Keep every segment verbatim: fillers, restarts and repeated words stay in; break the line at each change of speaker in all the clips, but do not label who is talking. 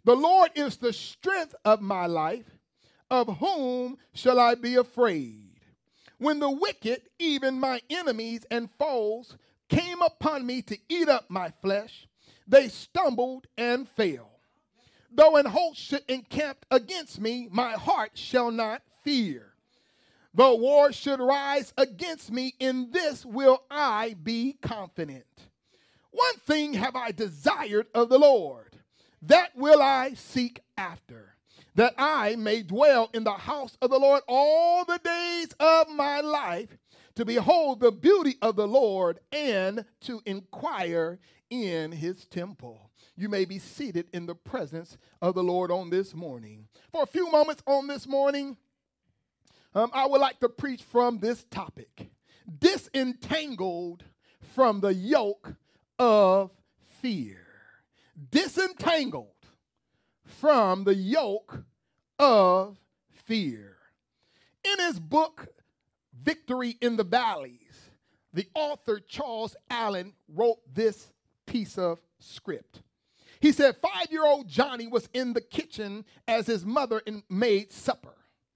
The Lord is the strength of my life. Of whom shall I be afraid? When the wicked, even my enemies and foes, came upon me to eat up my flesh, they stumbled and fell. Though an host should encamp against me, my heart shall not fear. Though war should rise against me, in this will I be confident. One thing have I desired of the Lord, that will I seek after, that I may dwell in the house of the Lord all the days of my life, to behold the beauty of the Lord and to inquire in his temple. You may be seated in the presence of the Lord on this morning. For a few moments on this morning, um, I would like to preach from this topic: disentangled from the yoke of fear. Disentangled from the yoke of fear. In his book, Victory in the Valleys, the author Charles Allen wrote this piece of script. He said, five-year-old Johnny was in the kitchen as his mother made supper.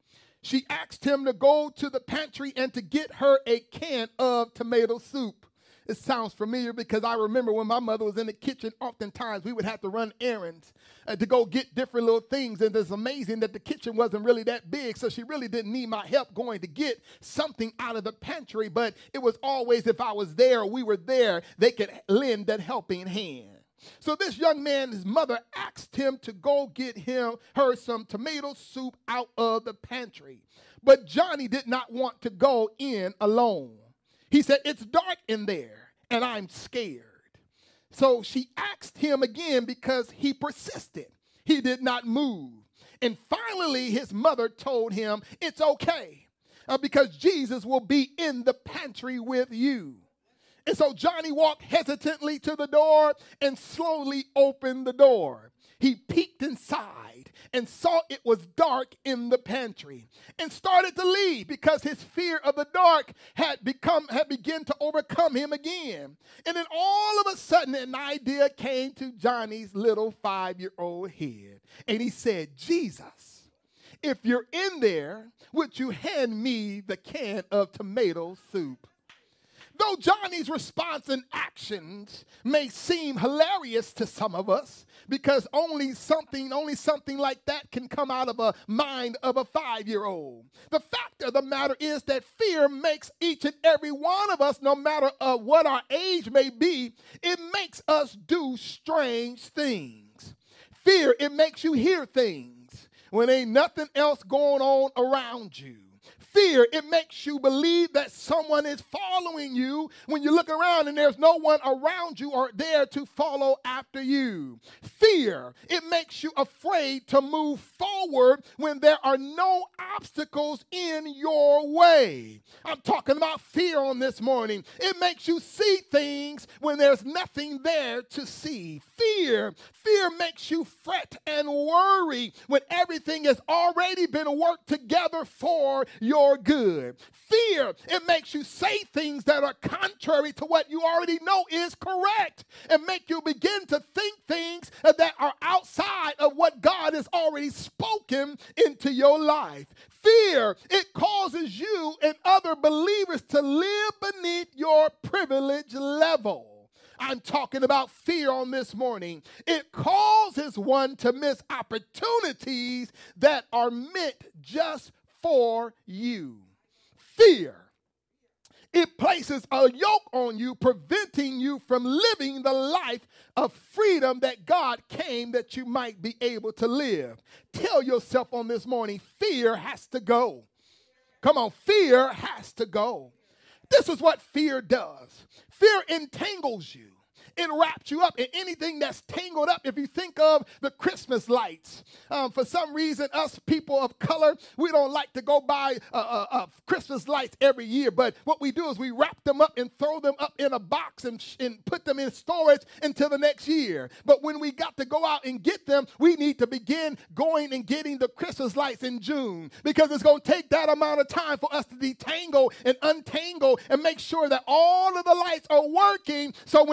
She asked him to go to the pantry and to get her a can of tomato soup. It sounds familiar because I remember when my mother was in the kitchen, oftentimes we would have to run errands uh, to go get different little things. And it's amazing that the kitchen wasn't really that big, so she really didn't need my help going to get something out of the pantry. But it was always, if I was there or we were there, they could lend that helping hand. So this young man, his mother asked him to go get him her some tomato soup out of the pantry. But Johnny did not want to go in alone. He said, it's dark in there, and I'm scared. So she asked him again because he persisted. He did not move. And finally, his mother told him, it's okay, uh, because Jesus will be in the pantry with you. And so Johnny walked hesitantly to the door and slowly opened the door. He peeked inside and saw it was dark in the pantry and started to leave because his fear of the dark had become had begun to overcome him again. And then all of a sudden an idea came to Johnny's little five-year-old head. And he said, Jesus, if you're in there, would you hand me the can of tomato soup? Though Johnny's response and actions may seem hilarious to some of us, because only something, only something like that can come out of a mind of a five-year-old. The fact of the matter is that fear makes each and every one of us, no matter uh, what our age may be, it makes us do strange things. Fear, it makes you hear things when ain't nothing else going on around you. Fear, it makes you believe that someone is following you when you look around and there's no one around you or there to follow after you. Fear, it makes you afraid to move forward when there are no obstacles in your way. I'm talking about fear on this morning. It makes you see things when there's nothing there to see. Fear, fear makes you fret and worry when everything has already been worked together for your good. Fear, it makes you say things that are contrary to what you already know is correct and make you begin to think things that are outside of what God has already spoken into your life. Fear, it causes you and other believers to live beneath your privilege level. I'm talking about fear on this morning. It causes one to miss opportunities that are meant just for you. Fear, it places a yoke on you, preventing you from living the life of freedom that God came that you might be able to live. Tell yourself on this morning, fear has to go. Come on, fear has to go. This is what fear does. Fear entangles you. It wraps you up in anything that's tangled up. If you think of the Christmas lights, um, for some reason, us people of color, we don't like to go buy uh, uh, uh, Christmas lights every year. But what we do is we wrap them up and throw them up in a box and, sh- and put them in storage until the next year. But when we got to go out and get them, we need to begin going and getting the Christmas lights in June, because it's going to take that amount of time for us to detangle and untangle and make sure that all of the lights are working. So when Christmas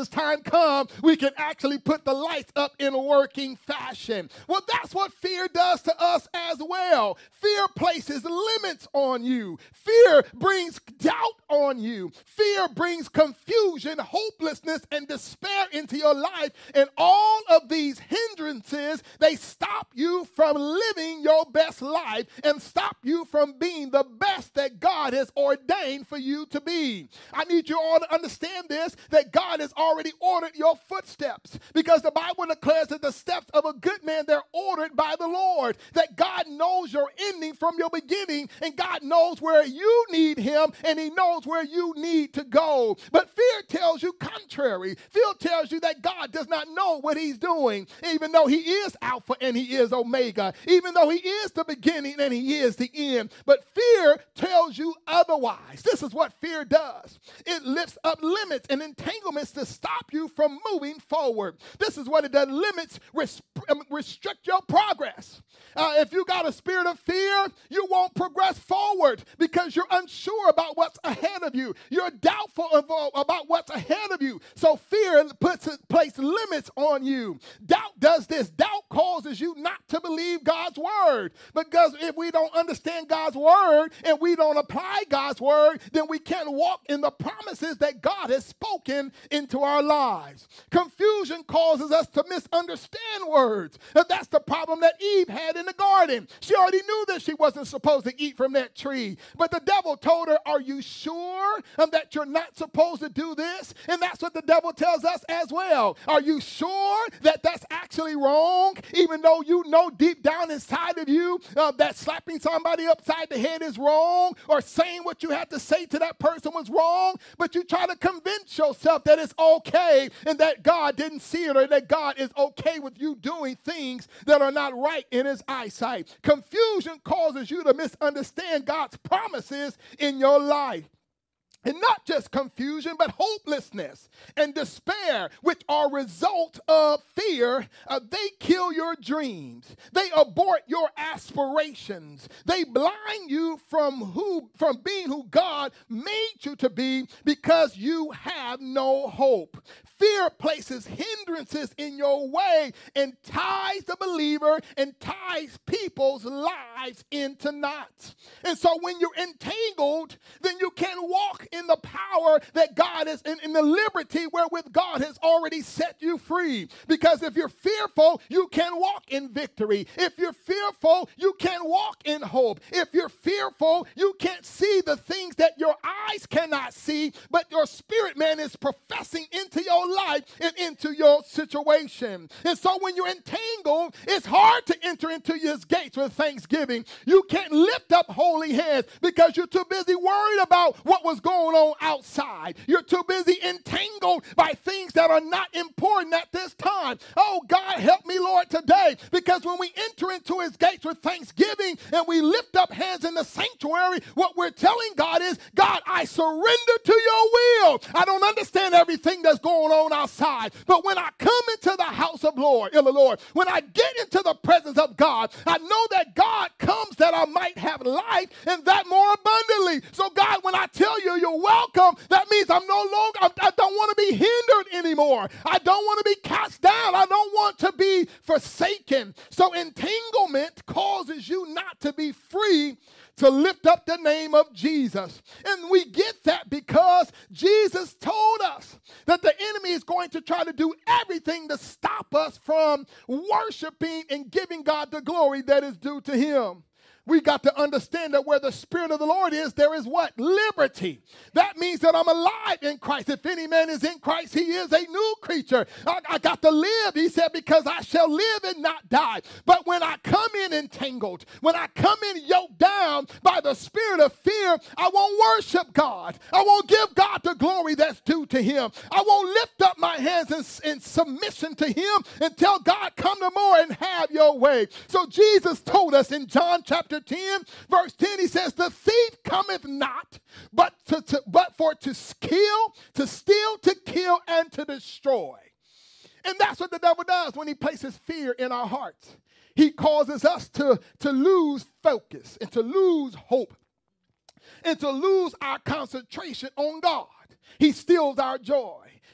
crisis time comes, we can actually put the lights up in a working fashion. Well, that's what fear does to us as well. Fear places limits on you. Fear brings doubt on you. Fear brings confusion, hopelessness, and despair into your life. And all of these hindrances, they stop you from living your best life and stop you from being the best that God has ordained for you to be. I need you all to understand this, that God has already ordered your footsteps, because the Bible declares that the steps of a good man, they're ordered by the Lord, that God knows your ending from your beginning, and God knows where you need him, and he knows where you need to go. But fear tells you contrary. Fear tells you that God does not know what he's doing, even though he is Alpha and he is Omega, even though he is the beginning and he is the end. But fear tells you otherwise. This is what fear does. It lifts up limits and entanglements to stop you from moving forward. This is what it does. Limits res- restrict your progress. Uh, if you got a spirit of fear, you won't progress forward because you're unsure about what's ahead of you. You're doubtful of, uh, about what's ahead of you. So fear puts place limits on you. Doubt does this. Doubt causes you not to believe God's word. Because if we don't understand God's word and we don't apply God's word, then we can't walk in the promises that God has spoken into our lives. Confusion causes us to misunderstand words. And that's the problem that Eve had in the garden. She already knew that she wasn't supposed to eat from that tree. But the devil told her, are you sure um, that you're not supposed to do this? And that's what the devil tells us as well. Are you sure that that's actually wrong? Even though you know deep down inside of you uh, that slapping somebody upside the head is wrong, or saying what you had to say to that person was wrong, but you try to convince yourself that it's okay and that God didn't see it, or that God is okay with you doing things that are not right in his eyesight. Confusion causes you to misunderstand God's promises in your life. And not just confusion, but hopelessness and despair, which are result of fear. Uh, they kill your dreams. They abort your aspirations. They blind you from who, from being who God made you to be, because you have no hope. Fear places hindrances in your way and ties the believer and ties people's lives into knots. And so when you're entangled, then you can't walk in the power that God is, in, in the liberty wherewith God has already set you free. Because if you're fearful, you can't walk in victory. If you're fearful, you can't walk in hope. If you're fearful, you can't see the things that your eyes cannot see, but your spirit man is professing into your life and into your situation. And so when you're entangled, it's hard to enter into his gates with thanksgiving. You can't lift up holy hands because you're too busy worried about what was going on outside. You're too busy entangled by things that are not important at this time. Oh, God, help me, Lord, today. Because when we enter into his gates with thanksgiving and we lift up hands in the sanctuary, what we're telling God is, God, I surrender to your will. I don't understand everything that's going on outside, but when I come into the house of Lord, in the Lord, when I get into the presence of God, I know that God comes that I might have life and that more abundantly. So God, when I tell you you're welcome, that means I'm no longer, I, I don't want to be hindered anymore. I don't want to be cast down. I don't want to be forsaken. So entanglement causes you not to be free to lift up the name of Jesus. And we get that because Jesus told us that the enemy is going to try to do everything to stop us from worshiping and giving God the glory that is due to him. We got to understand that where the Spirit of the Lord is, there is what? Liberty. That means that I'm alive in Christ. If any man is in Christ, he is a new creature. I, I got to live, he said, because I shall live and not die. But when I come in entangled, when I come in yoked down by the spirit of fear, I won't worship God. I won't give God the glory that's due to him. I won't lift up my hands in, in submission to him and tell God, come no more and have your way. So Jesus told us in John chapter ten, verse ten, he says, the thief cometh not, but to, to but for to kill, to steal, to kill, and to destroy. And that's what the devil does when he places fear in our hearts. He causes us to, to lose focus and to lose hope and to lose our concentration on God. He steals our joy.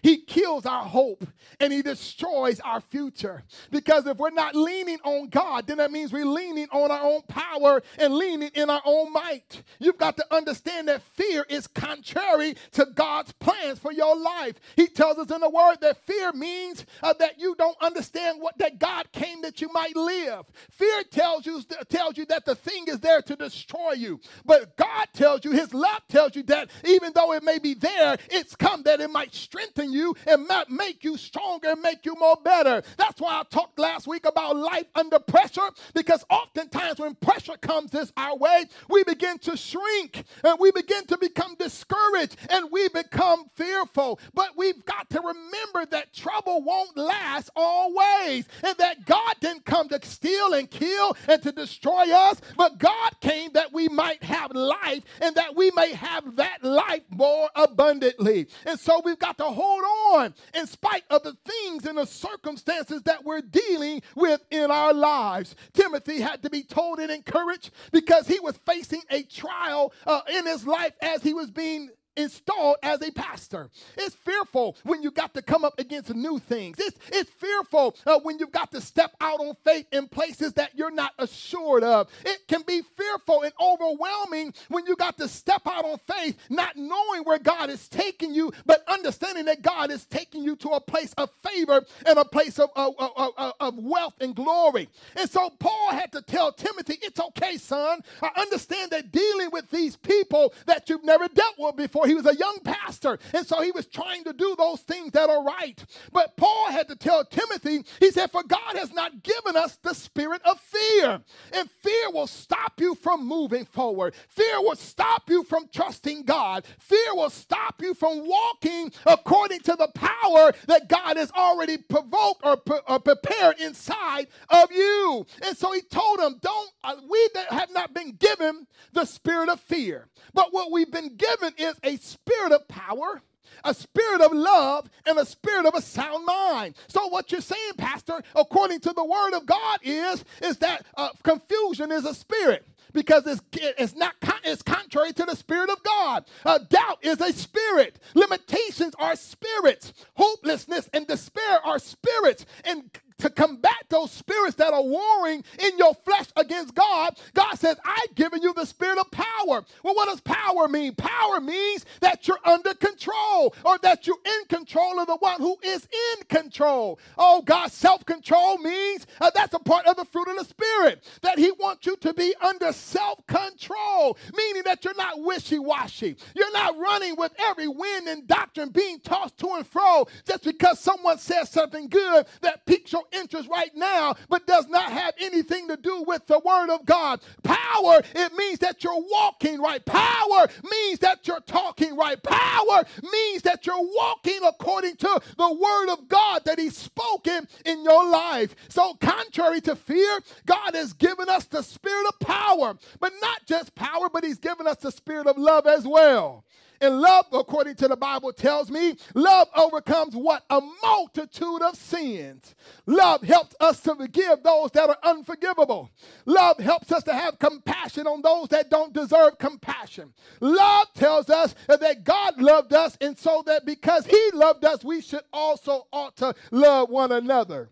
He kills our hope and he destroys our future. Because if we're not leaning on God, then that means we're leaning on our own power and leaning in our own might. You've got to understand that fear is contrary to God's plans for your life. He tells us in the word that fear means uh, that you don't understand what that God came that you might live. Fear tells you, tells you that the thing is there to destroy you. But God tells you, his love tells you that even though it may be there, it's come that it might strengthen you and might make you stronger and make you more better. That's why I talked last week about life under pressure, because oftentimes when pressure comes this our way, we begin to shrink and we begin to become discouraged and we become fearful. But we've got to remember that trouble won't last always, and that God didn't come to steal and kill and to destroy us, but God came that we might have life and that we may have that life more abundantly. And so we've got to hold on in spite of the things and the circumstances that we're dealing with in our lives. Timothy had to be told and encouraged because he was facing a trial uh, in his life as he was being installed as a pastor. It's fearful when you got to come up against new things. It's, it's fearful uh, when you've got to step out on faith in places that you're not assured of. It can be fearful and overwhelming when you got to step out on faith, not knowing where God is taking you, but understanding that God is taking you to a place of favor and a place of, of, of, of wealth and glory. And so Paul had to tell Timothy, it's okay, son. I understand that dealing with these people that you've never dealt with before. He was a young pastor, and so he was trying to do those things that are right. But Paul had to tell Timothy, he said, for God has not given us the spirit of fear. And fear will stop you from moving forward. Fear will stop you from trusting God. Fear will stop you from walking according to the power that God has already provoked or, pre- or prepared inside of you. And so he told him, don't, uh, we that have not been given the spirit of fear, but what we've been given is a spirit of power, a spirit of love, and a spirit of a sound mind. So what you're saying, Pastor, according to the word of God is, is that uh, confusion is a spirit. Because it's, it's not it's contrary to the spirit of God. Uh, doubt is a spirit. Limitations are spirits. Hopelessness and despair are spirits. And to combat those spirits that are warring in your flesh against God, God says, I've given you the spirit of power. Well, what does power mean? Power means that you're under control, or that you're in control of the one who is in control. Oh, God, self-control means uh, that's a part of the fruit of the Spirit, that he wants you to be under self-control, meaning that you're not wishy-washy. You're not running with every wind and doctrine being tossed to and fro just because someone says something good that piques your interest right now, but does not have anything to do with the word of God. Power, it means that you're walking right. Power means that you're talking right. Power means that you're walking according to the word of God that he's spoken in your life. So contrary to fear, God has given us the spirit of power, but not just power, but he's given us the spirit of love as well. And love, according to the Bible, tells me love overcomes what? A multitude of sins. Love helps us to forgive those that are unforgivable. Love helps us to have compassion on those that don't deserve compassion. Love tells us that God loved us, and so that because he loved us, we should also ought to love one another.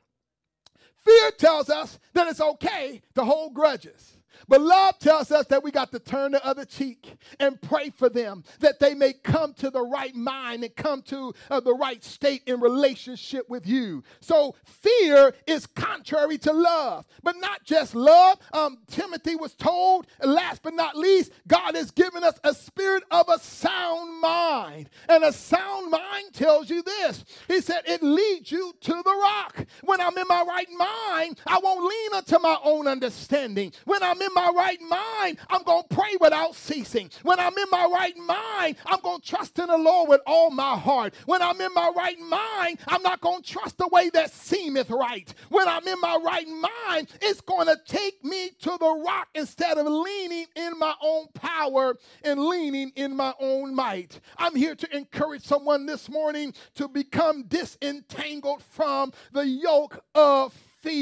Fear tells us that it's okay to hold grudges. But love tells us that we got to turn the other cheek and pray for them, that they may come to the right mind and come to uh, the right state in relationship with you. So fear is contrary to love, but not just love. Um, Timothy was told, last but not least, God has given us a spirit of a sound mind. And a sound mind tells you this. He said it leads you to the rock. When I'm in my right mind, I won't lean unto my own understanding. When I'm in my right mind, I'm going to pray without ceasing. When I'm in my right mind, I'm going to trust in the Lord with all my heart. When I'm in my right mind, I'm not going to trust the way that seemeth right. When I'm in my right mind, it's going to take me to the rock instead of leaning in my own power and leaning in my own might. I'm here to encourage someone this morning to become disentangled from the yoke of fear.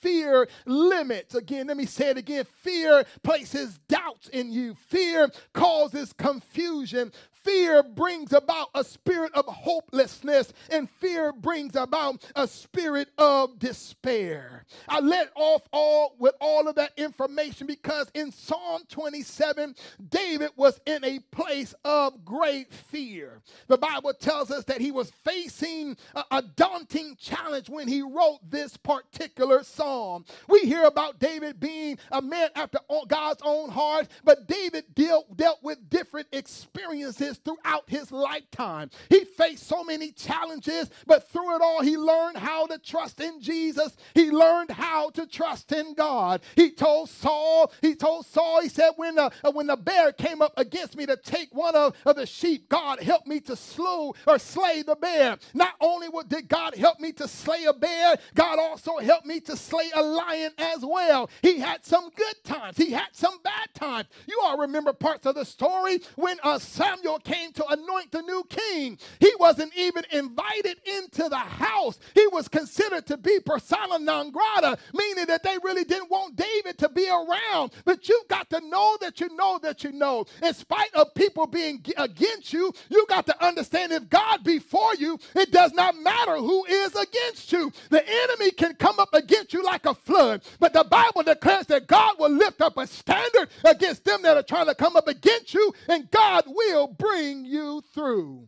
fear limits. Again, let me say it again. Fear places doubts in you. Fear causes confusion. Fear brings about a spirit of hopelessness, and fear brings about a spirit of despair. I let off all with all of that information because in Psalm twenty-seven, David was in a place of great fear. The Bible tells us that he was facing a, a daunting challenge when he wrote this particular psalm. We hear about David being a man after God's own heart, but David dealt, dealt with different experiences throughout his lifetime. He faced so many challenges, but through it all, he learned how to trust in Jesus. He learned how to trust in God. He told Saul, he told Saul, he said, when the, when the bear came up against me to take one of, of the sheep, God helped me to slew or slay the bear. Not only did God help me to slay a bear, God also helped me to slay a lion as well. He had some good times. He had some bad times. You all remember parts of the story when uh, Samuel came to anoint the new king. He wasn't even invited into the house. He was considered to be persona non grata, meaning that they really didn't want David to be around. But you've got to know that you know that you know. In spite of people being against you, you got to understand if God be for you, it does not matter who is against you. The enemy can come up against you like a flood, but the Bible declares that God will lift up a standard against them that are trying to come up against you, and God will bring you through.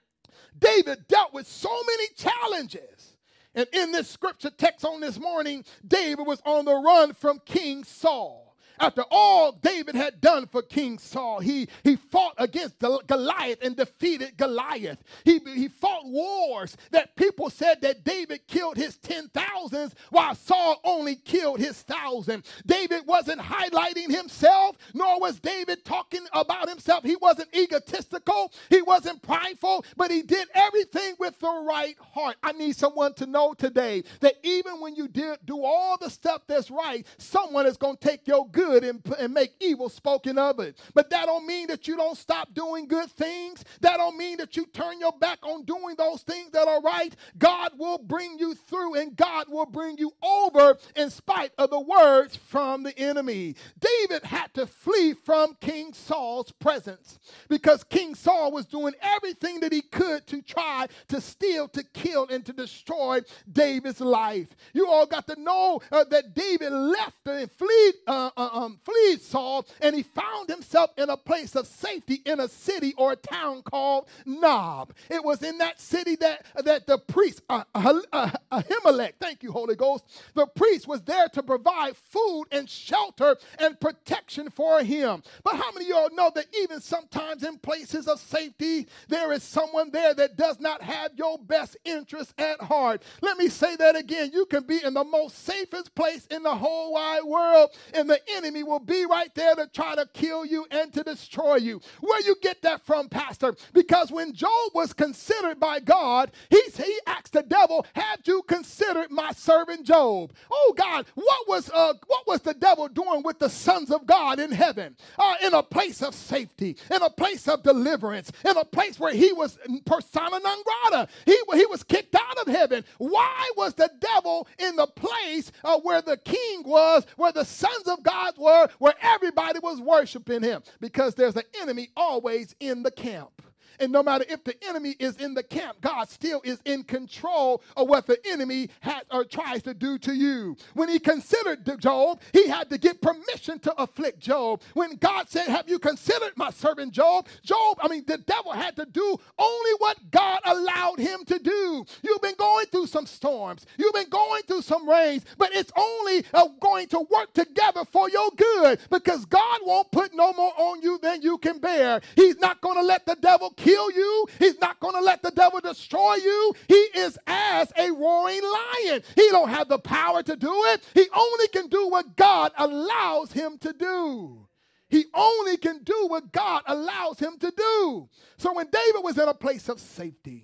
David dealt with so many challenges. And in this scripture text on this morning, David was on the run from King Saul. After all David had done for King Saul, he, he fought against Goliath and defeated Goliath. He, he fought wars that people said that David killed his ten thousands while Saul only killed his thousand. David wasn't highlighting himself, nor was David talking about himself. He wasn't egotistical. He wasn't prideful, but he did everything with the right heart. I need someone to know today that even when you did do all the stuff that's right, someone is going to take your good And, and make evil spoken of it. But that don't mean that you don't stop doing good things. That don't mean that you turn your back on doing those things that are right. God will bring you through, and God will bring you over in spite of the words from the enemy. David had to flee from King Saul's presence because King Saul was doing everything that he could to try to steal, to kill, and to destroy David's life. You all got to know uh, that David left and fled uh, uh, Um, fled Saul, and he found himself in a place of safety in a city or a town called Nob. It was in that city that, that the priest, uh, uh, uh, Ahimelech, thank you, Holy Ghost, the priest was there to provide food and shelter and protection for him. But how many of y'all know that even sometimes in places of safety, there is someone there that does not have your best interest at heart? Let me say that again. You can be in the most safest place in the whole wide world, and the enemy will be right there to try to kill you and to destroy you. Where you get that from, Pastor? Because when Job was considered by God, he, he asked the devil, have you considered my servant Job? Oh God, what was uh, what was the devil doing with the sons of God in heaven? Uh, in a place of safety, in a place of deliverance, in a place where he was persona non grata. He, he was kicked out of heaven. Why was the devil in the place uh, where the king was, where the sons of God were, where everybody was worshiping him? Because there's an enemy always in the camp. And no matter if the enemy is in the camp, God still is in control of what the enemy has or tries to do to you. When he considered Job, he had to get permission to afflict Job. When God said, have you considered my servant Job? Job, I mean, the devil had to do only what God allowed him to do. You've been going through some storms. You've been going through some rains, but it's only uh, going to work together for your good, because God won't put no more on you than you can bear. He's not going to let the devil kill Kill you. He's not going to let the devil destroy you. He is as a roaring lion. He don't have the power to do it. He only can do what God allows him to do. He only can do what God allows him to do. So when David was in a place of safety,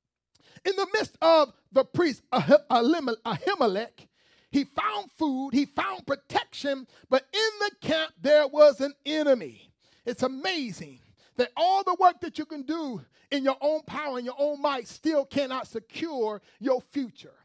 in the midst of the priest Ahimelech, he found food, he found protection, but in the camp there was an enemy. It's amazing that all the work that you can do in your own power and your own might still cannot secure your future.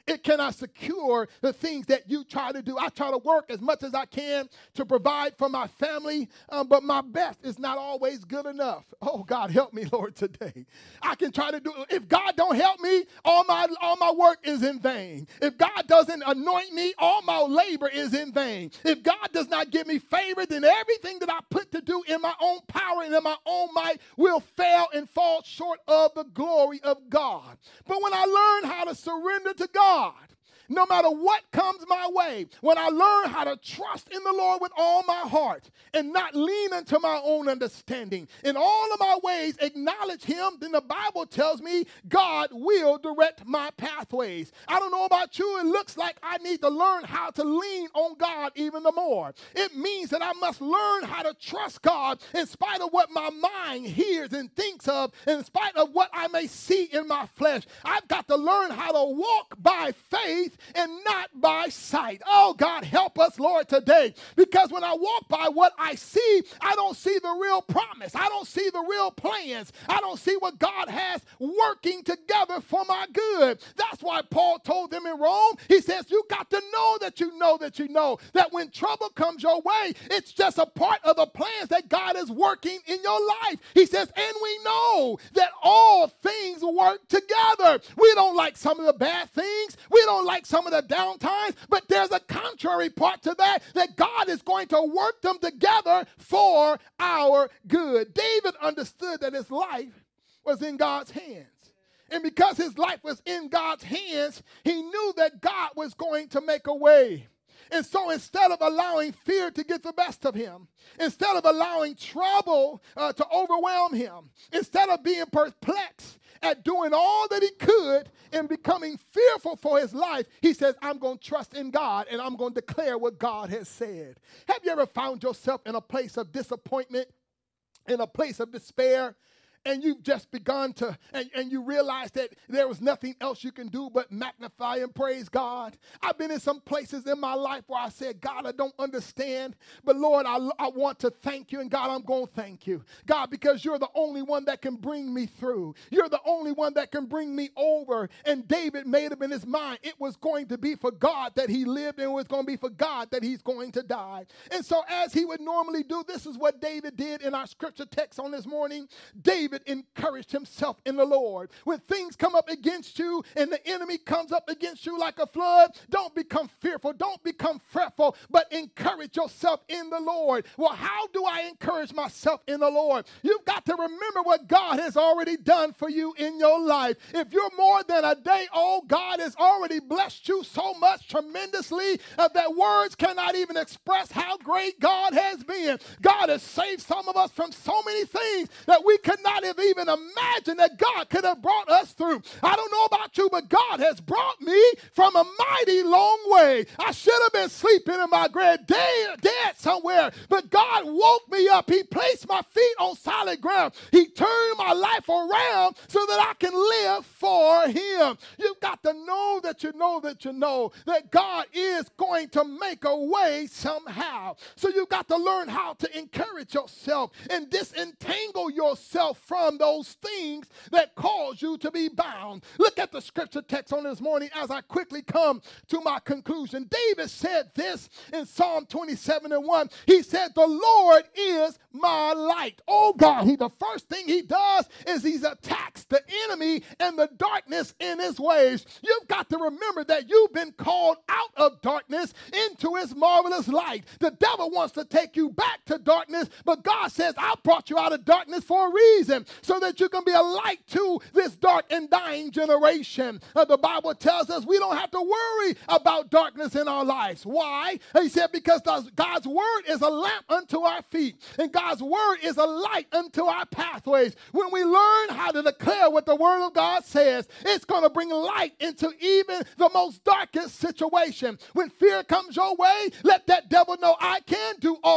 it cannot secure the things that you try to do. I try to work as much as I can to provide for my family, um, but my best is not always good enough. Oh, God, help me, Lord, today. I can try to do it. If God don't help me, all my, all my work is in vain. If God doesn't anoint me, all my labor is in vain. If God does not give me favor, then everything that I put to do in my own power and in my own might will fail and fall short of the glory of God. But when I learn how to surrender to God, no matter what comes my way, when I learn how to trust in the Lord with all my heart and not lean into my own understanding, in all of my ways acknowledge him, then the Bible tells me God will direct my pathways. I don't know about you, it looks like I need to learn how to lean on God even the more. It means that I must learn how to trust God in spite of what my mind hears and thinks of, in spite of what I may see in my flesh. I've got to learn how to walk by faith and not by sight. Oh, God, help us, Lord, today. Because when I walk by what I see, I don't see the real promise. I don't see the real plans. I don't see what God has working together for my good. That's why Paul told them in Rome, he says, you got to know that you know that you know that when trouble comes your way, it's just a part of the plans that God is working in your life. He says, and we know that all things work together. We don't like some of the bad things. We don't like some of the downtimes, but there's a contrary part to that, that God is going to work them together for our good. David understood that his life was in God's hands. And because his life was in God's hands, he knew that God was going to make a way. And so instead of allowing fear to get the best of him, instead of allowing trouble uh, to overwhelm him, instead of being perplexed at doing all that he could and becoming fearful for his life, he says, I'm going to trust in God and I'm going to declare what God has said. Have you ever found yourself in a place of disappointment, in a place of despair? And you've just begun to, and, and you realize that there was nothing else you can do but magnify and praise God. I've been in some places in my life where I said, God, I don't understand, but Lord, I, I want to thank you, and God, I'm going to thank you. God, because you're the only one that can bring me through. You're the only one that can bring me over. And David made up in his mind, it was going to be for God that he lived, and it was going to be for God that he's going to die. And so as he would normally do, this is what David did in our scripture text on this morning. David encouraged himself in the Lord. When things come up against you and the enemy comes up against you like a flood, don't become fearful. Don't become fretful, but encourage yourself in the Lord. Well, how do I encourage myself in the Lord? You've got to remember what God has already done for you in your life. If you're more than a day old, God has already blessed you so much tremendously uh, that words cannot even express how great God has been. God has saved some of us from so many things that we could not have even imagined that God could have brought us through. I don't know about you, but God has brought me from a mighty long way. I should have been sleeping in my grave, dead, dead somewhere, but God woke me up. He placed my feet on solid ground. He turned my life around so that I can live for him. You've got to know that you know that you know that God is going to make a way somehow. So you've got to learn how to encourage yourself and disentangle yourself from those things that cause you to be bound. Look at the scripture text on this morning as I quickly come to my conclusion. David said this in Psalm twenty-seven and one. He said, the Lord is my light. Oh God, he, the first thing he does is he attacks the enemy and the darkness in his ways. You've got to remember that you've been called out of darkness into his marvelous light. The devil wants to take you back to darkness, but God says, I brought you out of darkness for a reason, so that you can be a light to this dark and dying generation. Uh, the Bible tells us we don't have to worry about darkness in our lives. Why? He said, because God's word is a lamp unto our feet, and God's word is a light unto our pathways. When we learn how to declare what the word of God says, it's going to bring light into even the most darkest situation. When fear comes your way, let that devil know I can do all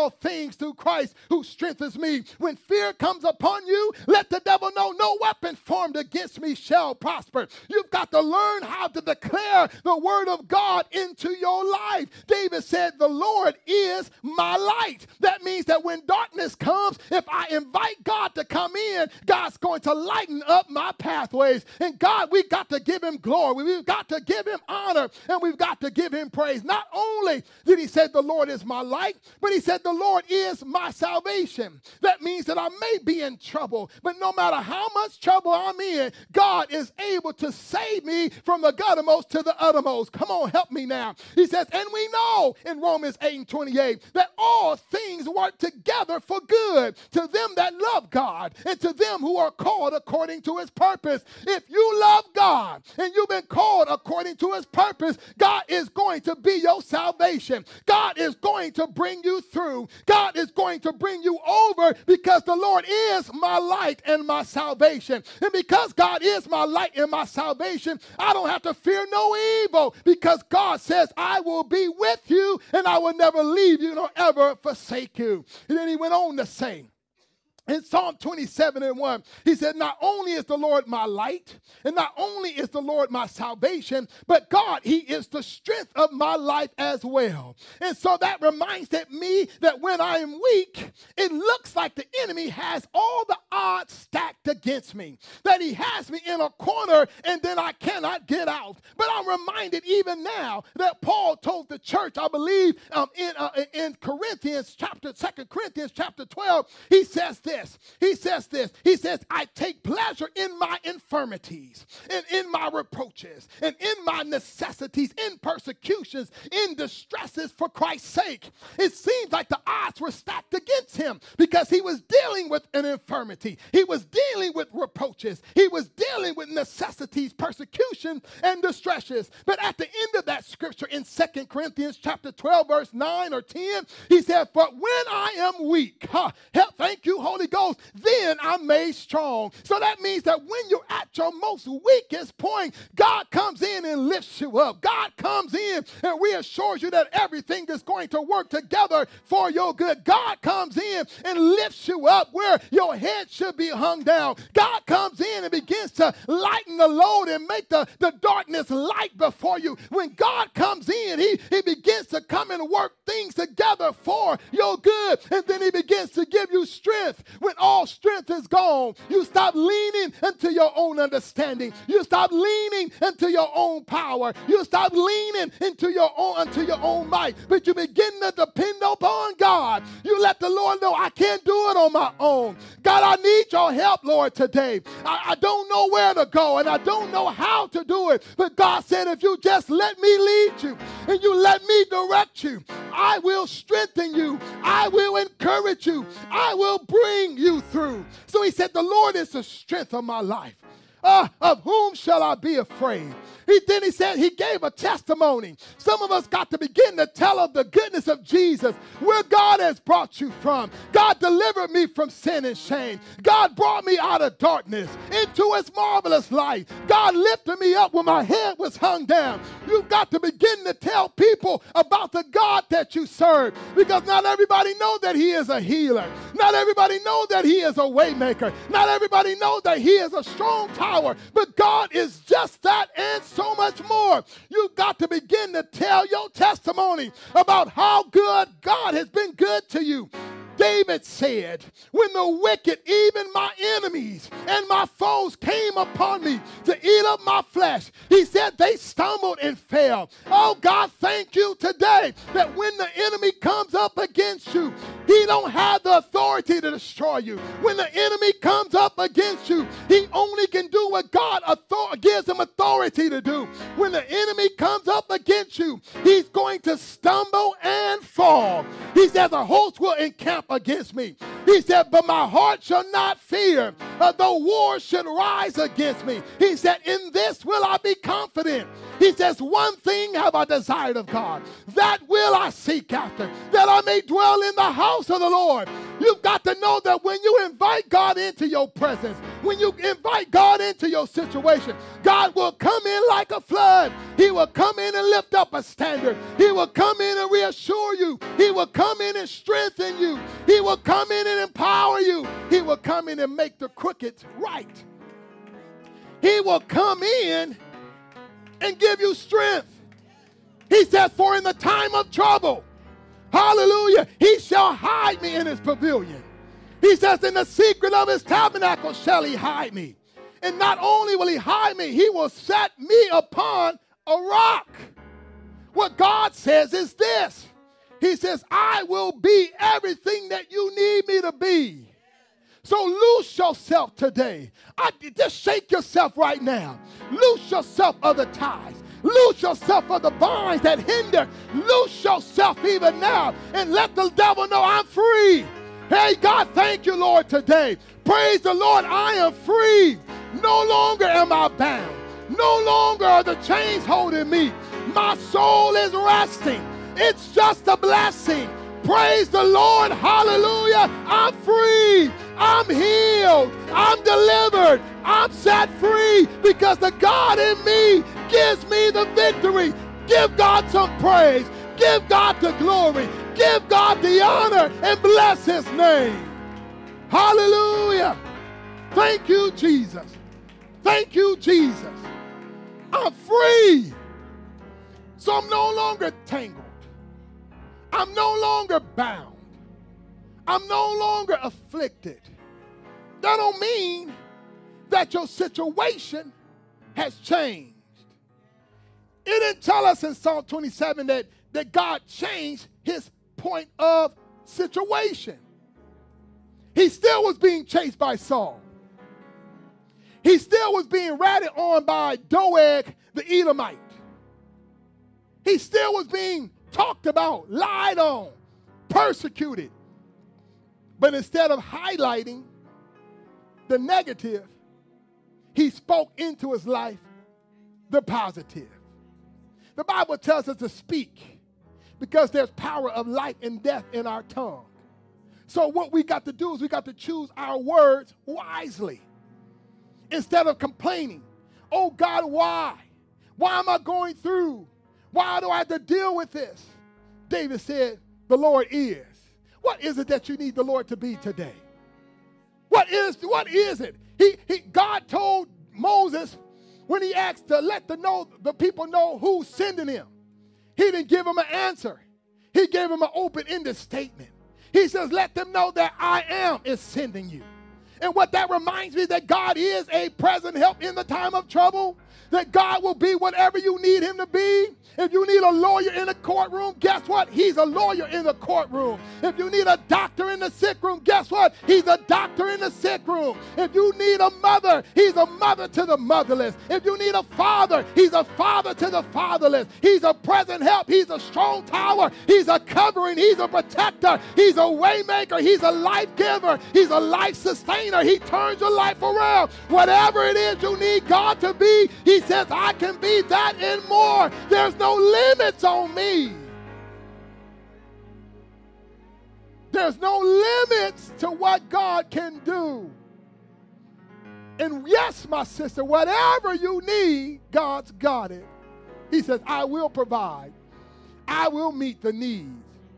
all things through Christ who strengthens me. When fear comes upon you, let the devil know no weapon formed against me shall prosper. You've got to learn how to declare the word of God into your life. David said, the Lord is my light. That means that when darkness comes, if I invite God to come in, God's going to lighten up my pathways. And God, we've got to give him glory. We've got to give him honor, and we've got to give him praise. Not only did he say the Lord is my light, but he said the Lord is my salvation. That means that I may be in trouble, but no matter how much trouble I'm in, God is able to save me from the guttermost to the uttermost. Come on, help me now. He says, and we know in Romans eight and twenty-eight that all things work together for good to them that love God and to them who are called according to his purpose. If you love God and you've been called according to his purpose, God is going to be your salvation. God is going to bring you through. God is going to bring you over because the Lord is my light and my salvation. And because God is my light and my salvation, I don't have to fear no evil because God says, I will be with you and I will never leave you nor ever forsake you. And then he went on to say, in Psalm twenty-seven and one, he said, not only is the Lord my light, and not only is the Lord my salvation, but God, he is the strength of my life as well. And so that reminds that me that when I am weak, it looks like the enemy has all the odds stacked against me, that he has me in a corner and then I cannot get out. But I'm reminded even now that Paul told the church, I believe um, in, uh, in Corinthians chapter, Second Corinthians chapter twelve, he says this. He says this. He says, I take pleasure in my infirmities and in my reproaches and in my necessities, in persecutions, in distresses for Christ's sake. It seems like the odds were stacked against him because he was dealing with an infirmity. He was dealing with reproaches. He was dealing with necessities, persecution, and distresses. But at the end of that scripture in Second Corinthians chapter twelve, verse nine or ten, he said, but when I am weak, huh, help, thank you, Holy Ghost, then I'm made strong. So that means that when you're at your most weakest point, God comes in and lifts you up. God comes in and reassures you that everything is going to work together for your good. God comes in and lifts you up where your head should be hung down. God comes in and begins to lighten the load and make the, the darkness light before you. When God comes in, he, he begins to come and work things together for your good. And then he begins to give you strength. When all strength is gone, you stop leaning into your own understanding. You stop leaning into your own power. You stop leaning into your own into your own might. But you begin to depend upon God. You let the Lord know, I can't do it on my own. God, I need your help, Lord, today. I, I don't know where to go and I don't know how to do it. But God said, if you just let me lead you and you let me direct you, I will strengthen you. I will encourage you. I will bring you through. So he said, the Lord is the strength of my life. Uh, of whom shall I be afraid? He then he said he gave a testimony. Some of us got to begin to tell of the goodness of Jesus, where God has brought you from. God delivered me from sin and shame. God brought me out of darkness into his marvelous light. God lifted me up when my head was hung down. You've got to begin to tell people about the God that you serve, because not everybody knows that he is a healer. Not everybody knows that he is a way maker. Not everybody knows that he is a strong power. But God is just that and so much more. You've got to begin to tell your testimony about how good God has been good to you. David said, when the wicked, even my enemies and my foes came upon me to eat up my flesh, he said they stumbled and fell. Oh God, thank you today that when the enemy comes up against you, he don't have the authority to destroy you. When the enemy comes up against you, he only can do what God author- gives him authority to do. When the enemy comes up against you, he's going to stumble and fall. He says, a host will encamp against me. He said, but my heart shall not fear, uh, though war should rise against me. He said, in this will I be confident. He says, one thing have I desired of God, that will I seek after, that I may dwell in the house of the Lord. You've got to know that when you invite God into your presence, when you invite God into your situation, situation. God will come in like a flood. He will come in and lift up a standard. He will come in and reassure you. He will come in and strengthen you. He will come in and empower you. He will come in and make the crooked right. He will come in and give you strength. He says, for in the time of trouble, hallelujah, he shall hide me in his pavilion. He says, in the secret of his tabernacle shall he hide me. And not only will he hide me, he will set me upon a rock. What God says is this. He says, I will be everything that you need me to be. So loose yourself today. I, just shake yourself right now. Loose yourself of the ties. Loose yourself of the bonds that hinder. Loose yourself even now and let the devil know I'm free. Hey, God, thank you, Lord, today. Praise the Lord, I am free. No longer am I bound. No longer are the chains holding me. My soul is resting. It's just a blessing. Praise the Lord. Hallelujah. I'm free. I'm healed. I'm delivered. I'm set free because the God in me gives me the victory. Give God some praise. Give God the glory. Give God the honor and bless his name. Hallelujah. Thank you, Jesus. Thank you, Jesus. I'm free. So I'm no longer tangled. I'm no longer bound. I'm no longer afflicted. That don't mean that your situation has changed. It didn't tell us in Psalm twenty-seven that, that God changed his point of situation. He still was being chased by Saul. He still was being ratted on by Doeg the Edomite. He still was being talked about, lied on, persecuted. But instead of highlighting the negative, he spoke into his life the positive. The Bible tells us to speak because there's power of life and death in our tongue. So what we got to do is we got to choose our words wisely. Instead of complaining, oh God, why? Why am I going through? Why do I have to deal with this? David said, the Lord is. What is it that you need the Lord to be today? What is, what is it? He, he, God told Moses when he asked to let the, know, the people know who's sending him. He didn't give him an answer. He gave him an open-ended statement. He says, let them know that I am is sending you. And what that reminds me that God is a present help in the time of trouble. That God will be whatever you need him to be. If you need a lawyer in the courtroom, guess what? He's a lawyer in the courtroom. If you need a doctor in the sick room, guess what? He's a doctor in the sick room. If you need a mother, he's a mother to the motherless. If you need a father, he's a father to the fatherless. He's a present help. He's a strong tower. He's a covering. He's a protector. He's a way maker. He's a life giver. He's a life sustainer. He turns your life around. Whatever it is you need God to be, he says, I can be that and more. There's no limits on me. There's no limits to what God can do. And yes, my sister, whatever you need, God's got it. He says, I will provide. I will meet the needs.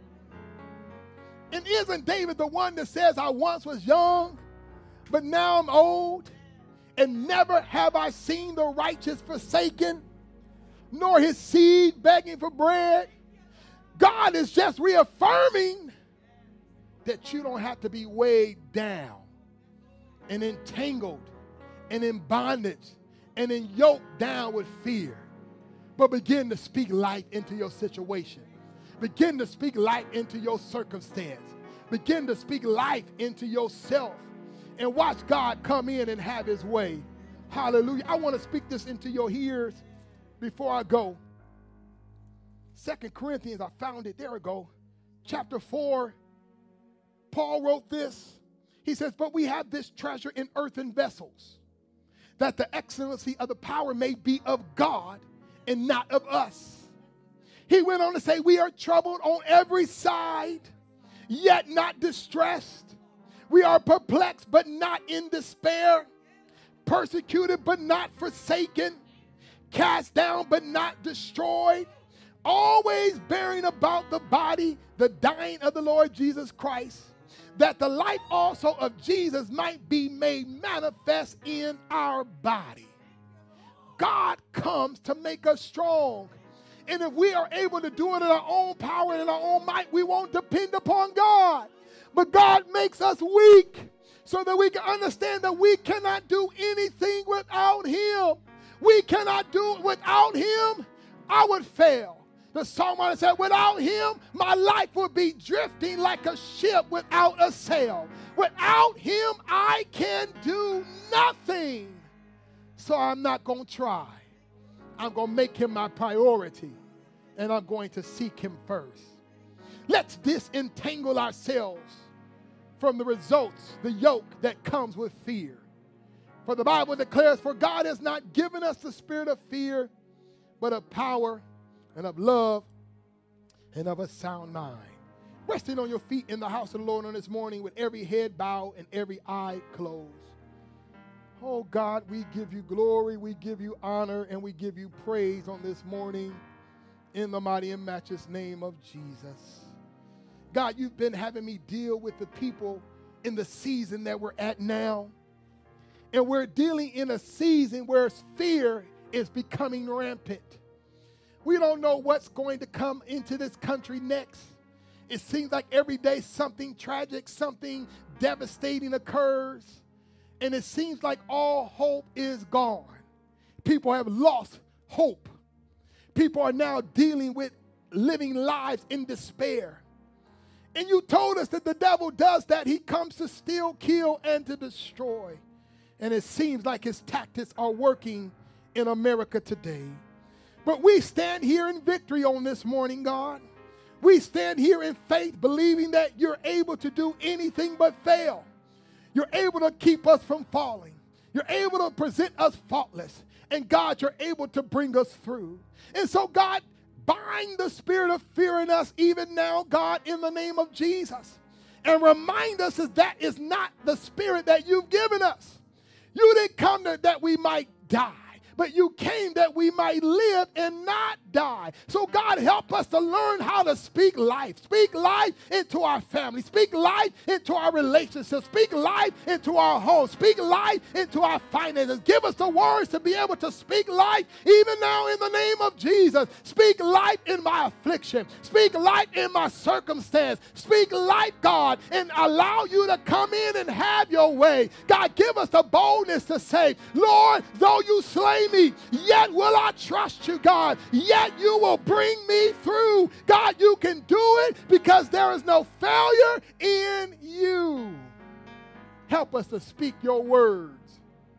And isn't David the one that says, I once was young, but now I'm old? And never have I seen the righteous forsaken, nor his seed begging for bread. God is just reaffirming that you don't have to be weighed down and entangled and in bondage and in yoked down with fear. But begin to speak life into your situation. Begin to speak life into your circumstance. Begin to speak life into yourself. And watch God come in and have his way. Hallelujah. I want to speak this into your ears before I go. Second Corinthians, I found it. There we go. Chapter four. Paul wrote this. He says, but we have this treasure in earthen vessels, that the excellency of the power may be of God and not of us. He went on to say, we are troubled on every side, yet not distressed. We are perplexed, but not in despair. persecuted but not forsaken, cast down but not destroyed, always bearing about the body the dying of the Lord Jesus Christ, that the life also of Jesus might be made manifest in our body. God comes to make us strong. And if we are able to do it in our own power and in our own might, we won't depend upon God. But God makes us weak so that we can understand that we cannot do anything without him. We cannot do it without him. I would fail. The songwriter said, without him, my life would be drifting like a ship without a sail. Without him, I can do nothing. So I'm not going to try. I'm going to make him my priority, and I'm going to seek him first. Let's disentangle ourselves from the results, the yoke that comes with fear. For the Bible declares, for God has not given us the spirit of fear, but of power and of love and of a sound mind. Resting on your feet in the house of the Lord on this morning with every head bowed and every eye closed. Oh God, we give you glory, we give you honor, and we give you praise on this morning in the mighty and matchless name of Jesus. God, you've been having me deal with the people in the season that we're at now. And we're dealing in a season where fear is becoming rampant. We don't know what's going to come into this country next. It seems like every day something tragic, something devastating occurs. And it seems like all hope is gone. People have lost hope. People are now dealing with living lives in despair. And you told us that the devil does that. He comes to steal, kill, and to destroy. And it seems like his tactics are working in America today. But we stand here in victory on this morning, God. We stand here in faith, believing that you're able to do anything but fail. You're able to keep us from falling. You're able to present us faultless. And God, you're able to bring us through. And so, God, bind the spirit of fear in us even now, God, in the name of Jesus. And remind us that that is not the spirit that you've given us. You didn't come to, that we might die, but you came that we might live and not die. So God, help us to learn how to speak life. Speak life into our family. Speak life into our relationships. Speak life into our home. Speak life into our finances. Give us the words to be able to speak life even now in the name of Jesus. Speak life in my affliction. Speak life in my circumstance. Speak life, God, and allow you to come in and have your way. God, give us the boldness to say, Lord, though you slay me, yet will I trust you, God. Yet you will bring me through. God, you can do it because there is no failure in you. Help us to speak your words.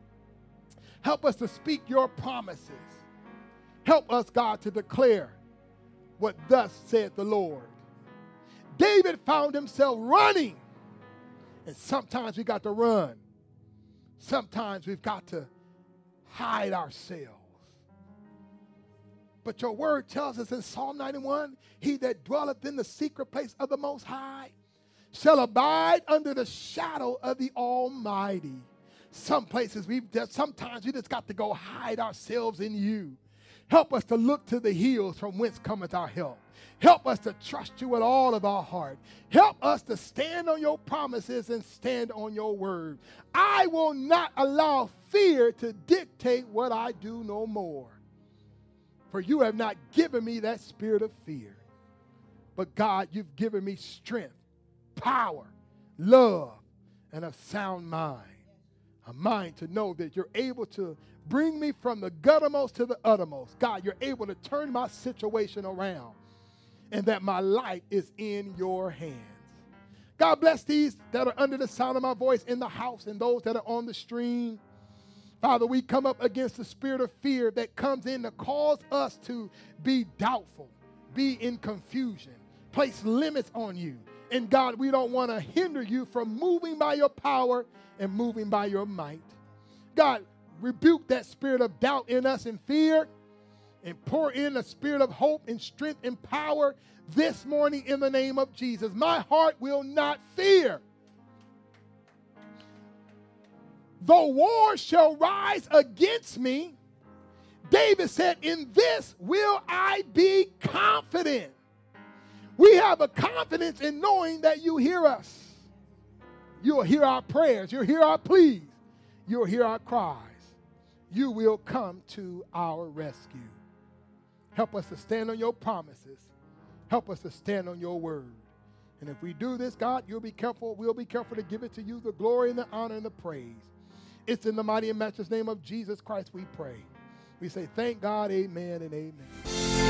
Help us to speak your promises. Help us, God, to declare what thus saith the Lord. David found himself running. And sometimes we got to run. Sometimes we've got to hide ourselves. But your word tells us in Psalm ninety-one, he that dwelleth in the secret place of the Most High shall abide under the shadow of the Almighty. Some places we've just, sometimes we just got to go hide ourselves in you. Help us to look to the hills from whence cometh our help. Help us to trust you with all of our heart. Help us to stand on your promises and stand on your word. I will not allow fear to dictate what I do no more. For you have not given me that spirit of fear. But God, you've given me strength, power, love, and a sound mind. A mind to know that you're able to bring me from the guttermost to the uttermost. God, you're able to turn my situation around. And that my life is in your hands. God bless these that are under the sound of my voice in the house and those that are on the stream. Father, we come up against the spirit of fear that comes in to cause us to be doubtful, be in confusion, place limits on you. And God, we don't want to hinder you from moving by your power and moving by your might. God, rebuke that spirit of doubt in us and fear, and pour in a spirit of hope and strength and power this morning in the name of Jesus. My heart will not fear. though war shall rise against me, David said, in this will I be confident. We have a confidence in knowing that you hear us. You'll hear our prayers. You'll hear our pleas. You'll hear our cries. You will come to our rescue. Help us to stand on your promises. Help us to stand on your word. And if we do this, God, you'll be careful. We'll be careful to give it to you, the glory and the honor and the praise. It's in the mighty and matchless name of Jesus Christ we pray. We say thank God, amen and amen.